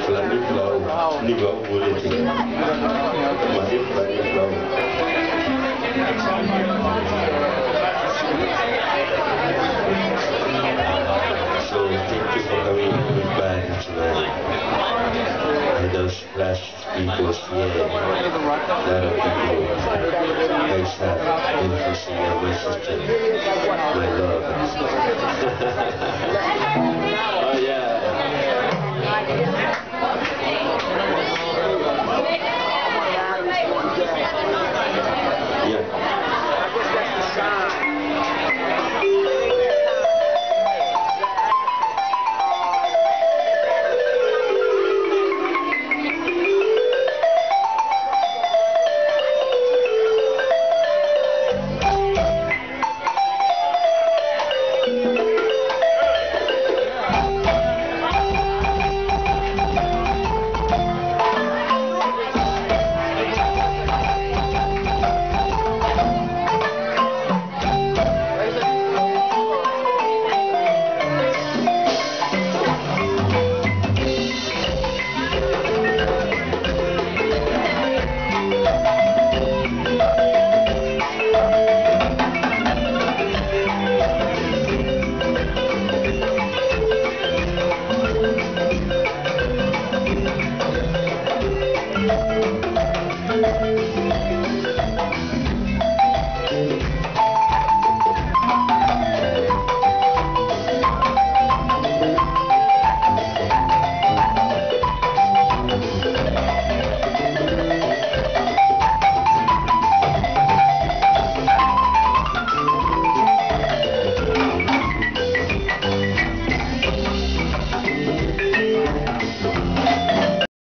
Flaming flow, nigo ulit. Masih flaming flow. So thank you for coming by tonight. And those last people here, a lot of people, guys have been for seeing my sister, my love.